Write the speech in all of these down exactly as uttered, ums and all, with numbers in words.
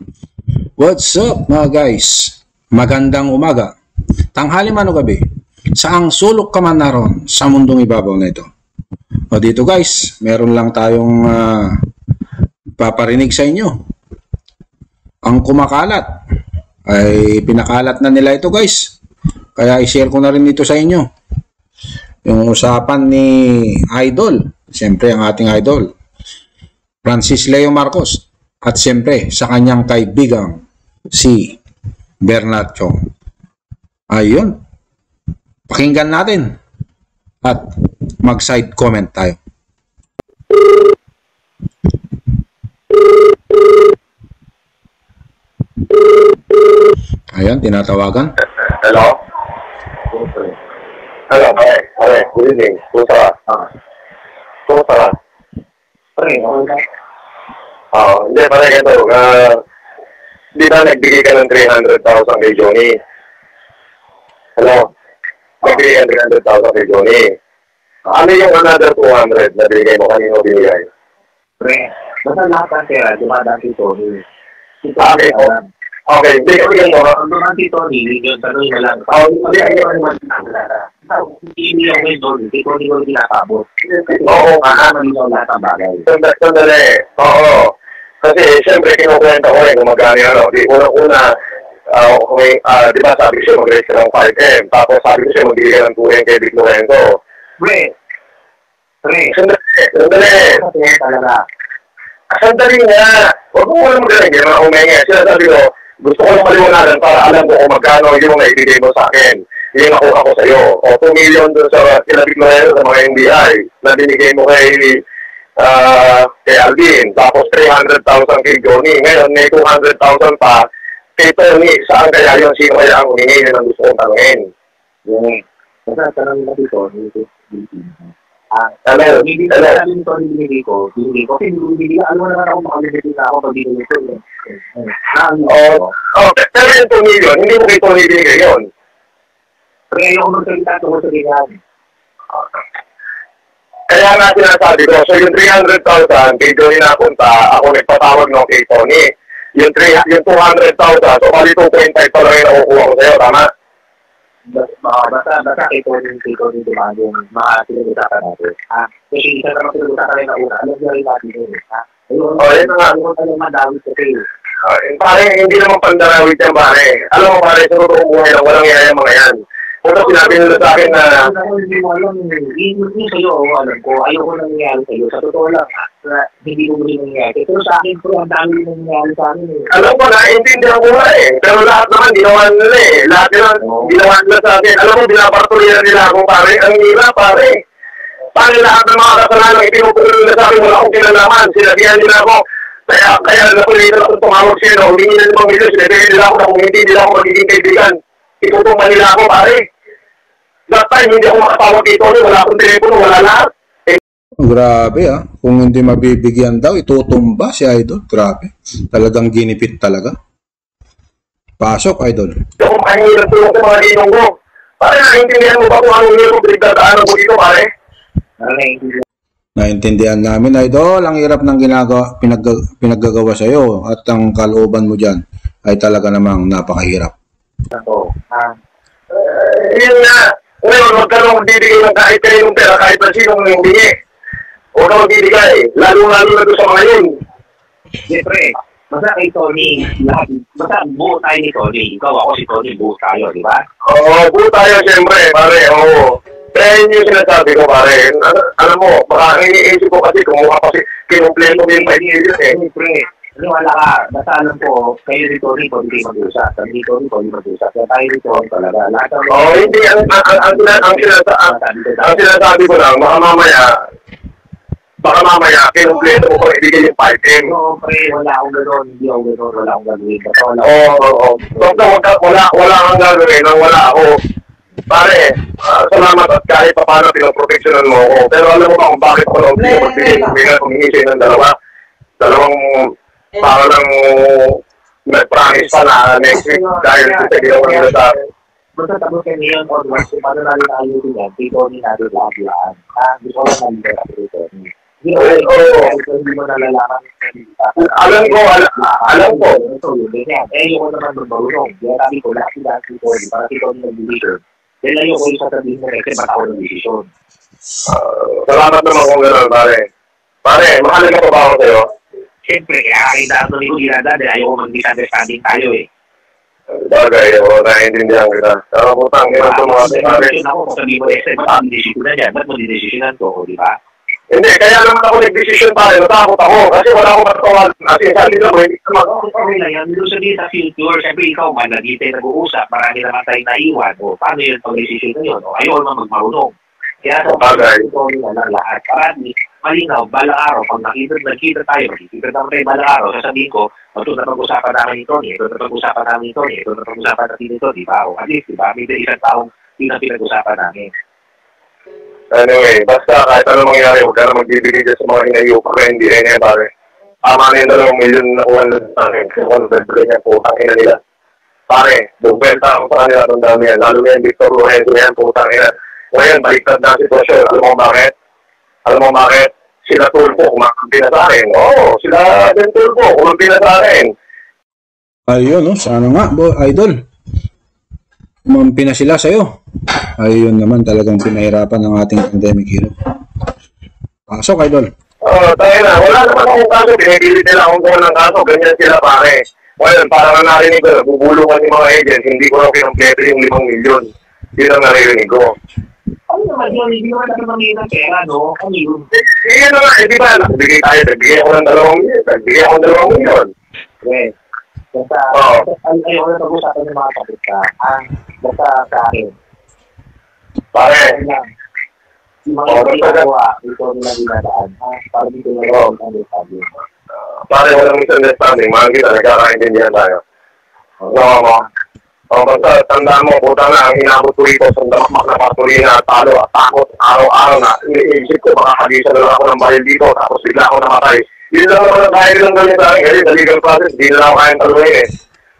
What's up mga guys? Magandang umaga, tanghali man o gabi, saang sulok ka man naroon sa mundong ibabaw na ito. O dito guys, meron lang tayong uh, paparinig sa inyo. Ang kumakalat ay pinakalat na nila ito guys. Kaya i-share ko na rin ito sa inyo. Yung usapan ni Idol, siyempre ang ating idol, Francis Leo Marcos, at siyempre sa kanyang kaibigang si Bernard Chong. Ayun, pakinggan natin at mag-side comment tayo. Ayan, tinatawagan. Hello? Hello, pare. Pare, good evening. Kumusta ka? Ah. Kumusta ka? Pare, okay ka? Ah, hindi, pare, ganito. Uh, di ba nagbigay ka ng three hundred thousand kay Johnny? Hello? Nagbigay ka ng three hundred thousand kay Johnny. Ano yung another two hundred na binigay mo kanino binigay? Pre, basta lahat ng pera, dumadaan si Tony. Si Okay, Tony, oh. Okay, hindi ko yung mo. ang dumadaan si Tony, yun, tanong na lang. Oh, hindi ayaw naman sinaglara. Hindi yung may Tony, si Tony ko pinapabot. Oo, nga, malinaw lahat ang bagay. Sandali, sandali. Oo. Kasi, siyempre, kinukwenta ko rin kung magkano yan. Di, unang-una, uh, okay, uh, di ba sabi ko siya mag-raise ka ng five M, tapos sabi ko siya mag-bigay ng two M kay Vic Lorenzo. Pre, pre, Sandali, sandali. sandali talaga. Sandali nga. Huwag mo muna magaling, yung mga umengi. Sila sabi ko, gusto ko lang maliwanagan para alam ko kung magkano yung naibigay mo sa akin. Yung nakuha ko sa'yo. O, two million dun sa kila Vic Lorenzo sa mga N B I na binigay mo kay uh, kay Alvin. Tapos three hundred thousand kay Johnny. Ngayon, may two hundred thousand pa kay Tony. Saan kaya yun? Sino kaya ang humingi yun ang gusto kong tanungin? Yung, basta tanong na si Tony, ah, Ano? hindi ko Ano? alam yung Tony binigay ko, binigay ko, kasi binigay ko, alam mo naman ako makalimutin na ako pag binigay ko. Oh, oh, pero yung two million, hindi mo kay Tony binigay yun. Pero ayaw ko magsalita tungkol sa ganyan. Kaya nga sinasabi ko, so yung three hundred thousand kay Johnny napunta, ako nagpatawag no kay Tony. Yung, three, yung two hundred thousand, so mali two point five pa lang yung nakukuha ko sa'yo, tama? Basta, basta, basta kay Tony, kay Tony dumaan yung mga pinag-usapan natin. Ah, kasi isa naman pinag-usapan rin na una, alam niya rin natin yun. Ah, ayun, Oh, yun na nga. ayun, ayun, madawit kasi. Uh, pare, hindi naman pandarawit yan, pare. Alam mo, pare, sa totoong buhay lang, walang yaya mga yan. Kung sinabi nila sa akin na... Ako hindi mo alam, hindi sa'yo, alam ko, ayoko nang nangyari sa'yo. Sa totoo lang, na hindi ko muli nangyari. Pero sa akin, pero ang dami nang nangyari sa amin. Alam ko, naiintindihan ko nga eh. Pero lahat naman, ginawa nila eh. Lahat naman, ginawa nila sa akin. Alam mo, binapartulihan nila ako, pare. Ang nila, pare. Pare, lahat ng mga kasalanan, itinutuloy nila sa akin, wala akong kinalaman. Sinabihan nila ako. Kaya, kaya nakulitan ako tumawag siya, no? Humingi na limang milyon, sinabihan nila ako na kung hindi nila ako magiging kaibigan. Itutumba nila ako, pare. That time, hindi ako makatawag dito, wala akong telepono, wala lahat. Eh, Grabe ah, kung hindi mabibigyan daw, itutumba si Idol. Grabe, talagang ginipit talaga. Pasok Idol. hindi ako makahingi ng tulong sa mga linong ko. Pare, naintindihan mo ba kung anong nilo pinagdadaanan ko dito, pare? Naintindihan namin Idol, ang hirap ng ginagawa, pinag, pinaggagawa sa iyo at ang kalooban mo dyan ay talaga namang napakahirap. Ito, ah, Uh, yun nga. Ngayon, huwag ka nang magbibigay ng kahit kayo ng pera, kahit na sino ng humingi. Huwag ka magbibigay. Lalo-lalo na doon sa mga yun. siyempre, basta kay Tony, lahat, basta buo tayo ni Tony. Ikaw, ako si Tony, buo tayo, di ba? Oo, buo tayo siyempre, pare. Oo. Kaya yun yung sinasabi ko, pare. Ano, alam mo, baka iniisip ko kasi kumuha kasi kinumpleto ko yung five million eh. Siyempre, wala ka, basta alam ko, kayo ni Tony, pwede kayo mag-usap. Kami ni Tony, pwede mag-usap. Kaya tayo ni Tony talaga. Lahat ng... Oo, hindi. Ang, ang, ang, ang, ang, ang, sinasa, ang, ang sinasabi ko lang, baka mamaya, baka mamaya, kinumpleto ko kung ibigay yung five M. No, pre, wala akong gano'n, hindi ako gano'n, wala akong gagawin. Basta wala akong... Oo, oo, oo. So, wala, wala, wala kang gagawin nang wala ako. Pare, uh, salamat at kahit pa paano pinoproteksyonan mo ako. Pero alam mo ba kung bakit ako lang pinagbigay kung humingi ng dalawa? Dalawang para lang nag-promise pa na next week dahil sa ginawa nila sa akin. Basta tapos kayo ngayon, onwards, kung paano natin ayusin yan, kay Tony natin lahat-lahat. Ah, gusto ko lang nalito sa kay Tony. Hindi mo alam, hindi mo nalalaman. Alam ko, alam, alam ko. Ito yun, ganyan. Eh, ayoko naman magmarunong. Kaya sabi ko, lahat sila si Tony, para si Tony nag-decision. Dahil ayoko yung sasabihin mo kasi ba't ako nag-decision. Salamat naman kung gano'n, pare. Pare, mahalaga pa ba ako sa'yo? Siyempre, kaya kakita ako ni Kudira dahil ayoko mag-misunderstanding tayo eh. Bagay, o, naiintindihan kita. Pero putang, ina ito mga pare. Ako, kung sabihin mo, Esther, ba't ako nag-decision na dyan? Ba't mo dinedesisyonan ko, di ba? Hindi, kaya naman ako nag-decision pare, natakot ako. Kasi wala akong matutuwa. Kasi sabi ko, hindi ka mag- Okay lang yan. Doon sabihin sa future, siyempre ikaw man, lagi tayo nag-uusap, marami naman tayo naiwan. O, paano yun pag-decision na yun? O, ayaw naman magmarunong. Kaya sa Bagay. ito na lang lahat. Para malinaw, balang araw, pag nakita, nakita tayo, makikita naman tayo balang araw, sasabihin ko, ito na pag-usapan namin ito, ito na pag-usapan namin ito, ito na pag-usapan natin ito, di ba? O, at least, di ba? May isang taong yun ang pinag-usapan namin. Anyway, basta kahit ano mangyari, huwag ka na magbibigay dyan sa mga inayo pa kaya hindi rin yan, pare. Tama na yung dalawang milyon na kuha na sa akin. Kasi kung ano bibigay niya, putang ina nila. Pare, bubenta ako sa kanila itong dami yan. Lalo yan, Victor Lorenzo yan, putang ina. Ngayon, baliktad na ang sitwasyon. Alam mo bakit? Alam mo bakit? Sila Tulpo, kumakampi na sa akin. Oo, sila din Tulpo, kumakampi na sa akin. Ayun, no? Sana nga, bo, idol. Kumampi na sila sa'yo. Ayun naman talagang pinahirapan ng ating pandemic hero. Pasok, idol. Oo, uh, tayo na. Wala naman akong kaso. Pinipilit nila akong gawa ng kaso. Ganyan sila, pare. Ngayon, parang na narinig ko, bubulungan yung mga agent. Hindi ko na kinumpleto yung limang milyon. Yun ang naririnig ko. Ano naman yun? Hindi naman natin mamili ng pera, no? Ano yun? Sige na nga, eh, di ba? Nagbigay tayo, nagbigay ako ng dalawang milyon. Nagbigay ako ng dalawang milyon. Okay. Basta, Oo. ayaw na pag-usapan ng mga kapit ka. Ang basta sa akin. Pare, Yung mga Oo, hindi basta- nagawa, ito nila dinadaan. Ha? Para dito na Oo. yung understanding. pare, walang misunderstanding. Mahal kita, nagkakaintindihan tayo. No, mo. O, basta, tandaan mo, puta na, ang inabot ko rito sa damakmak na patulina at talo at takot, araw-araw na, iniisip ko, makakagisa na lang ako ng bahil dito, tapos bigla ako namatay. Yun lang naman ang dahil lang gawin sa akin, kasi the legal process, di na lang ako kayang taluhin eh.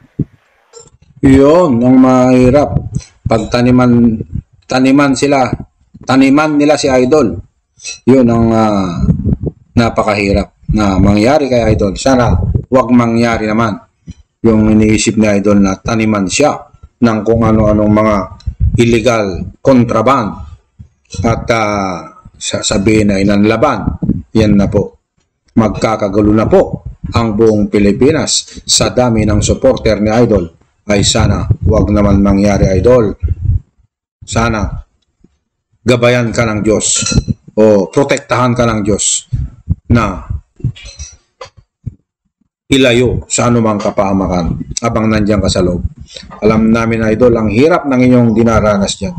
Yun, ang mahirap. Pag taniman, taniman sila, taniman nila si idol. Yun ang ah, napakahirap na mangyari kay idol. Sana wag mangyari naman yung iniisip ni idol na taniman siya ng kung ano-anong mga illegal contraband at uh, sasabihin na inanlaban. Yan na po. Magkakagulo na po ang buong Pilipinas sa dami ng supporter ni idol. Ay sana wag naman mangyari, idol. Sana gabayan ka ng Diyos o protektahan ka ng Diyos na ilayo sa anumang kapahamakan habang nandiyan ka sa loob. Alam namin, idol, ang hirap ng inyong dinaranas dyan.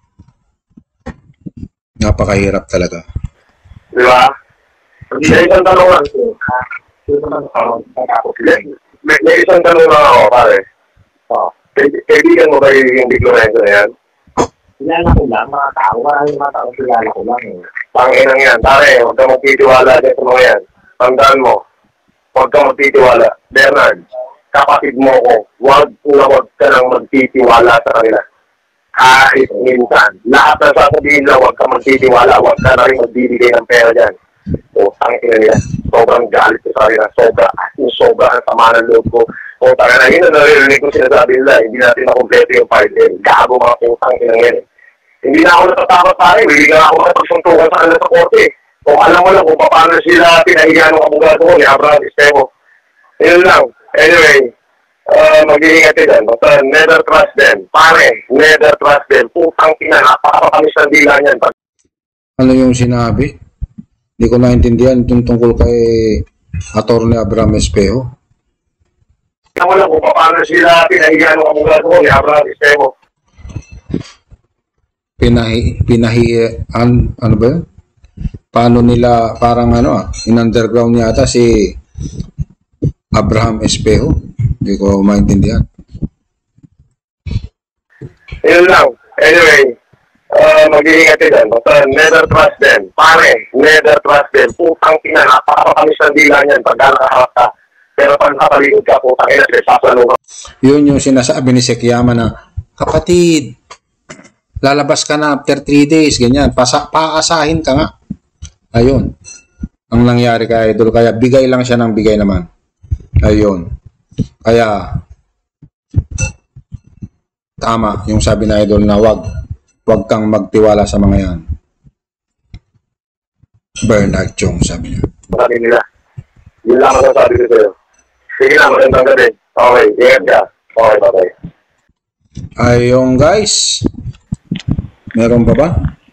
Napakahirap talaga. Di ba? May isang tanong lang. Yun naman ako, natapos May, may, may isang tanong lang ako, pare. Oo. Kaib- Kaibigan mo ba yung Vic Lorenzo na yan? Kilala ko lang, mga tao. Maraming mga tao kilala ko lang eh. Panginang yan. Pare, huwag ka magtitiwala dyan sa mga yan. Tandaan mo, huwag ka magtitiwala. Bernard, kapatid mo ko, huwag na huwag ka nang magtitiwala sa kanila. Kahit minsan. Lahat na sasabihin na huwag ka magtitiwala, huwag ka na rin magbibigay ng pera dyan. O, tangin na nila. Sobrang galit ko sa kanila. Sobra, yung sobra ang sama ng loob ko. O, tanga na yun, naririnig ko sinasabi nila, hindi natin makompleto yung file. Gago mga putang ina yan. Hindi na ako natatakot pa rin. Hindi na ako makapagsuntukan sa kanila sa korte. Kung alam mo lang kung paano sila pinahiga ng abogado ko ni Abraham Estemo. Yun lang. Anyway, uh, mag-iingat ka dyan. Basta never trust them. Pare, never trust them. Putang ina, napakatamis ng dila niyan. Ano yung sinabi? Hindi ko naintindihan yung tungkol kay Attorney Abraham Espejo. Alam mo lang kung paano sila pinahiga ng abogado ko ni Abraham Estemo. Pinahi, pinahi, an, ano ba yun? Paano nila, parang ano ah, in-underground yata si Abraham Espejo. Hindi ko maintindihan. Yun lang. Anyway, uh, mag-iingat ka dyan. Basta never trust them. Pare, never trust them. Putang ina, napakatamis ng dila niyan pag nakaharap ka. Pero pag nakapaligid ka, putang ina, sasano ka. Yun yung sinasabi ni Sekiyama na, kapatid, lalabas ka na after three days, ganyan. Pasa, paasahin ka nga. Ayun. ang nangyari kay Idol. Kaya bigay lang siya ng bigay naman. Ayun. Kaya tama yung sabi na Idol na wag wag kang magtiwala sa mga yan. Bernard Chong, sabi niya. Sabi nila. Yun lang ang sabi ko sa'yo. Sige na, magandang gabi. Okay, ingat ka. Okay, bye-bye. Ayun guys. Meron pa ba?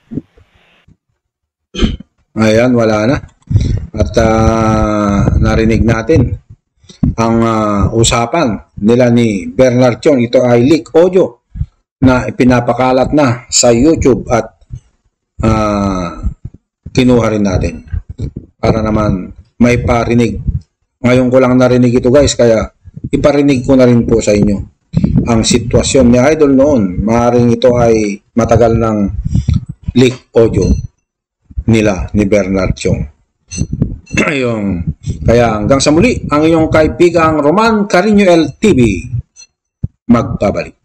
Ayan, wala na. At uh, narinig natin ang uh, usapan nila ni Bernard Chong. Ito ay leak audio na ipinapakalat na sa YouTube at uh, kinuha rin natin para naman may parinig. Ngayon ko lang narinig ito guys, kaya iparinig ko na rin po sa inyo ang sitwasyon ni Idol noon. Maaaring ito ay matagal ng leak audio nila ni Bernard Chong. Ayun. Kaya hanggang sa muli, ang inyong kaibigang Roman Carino L T V magbabalik.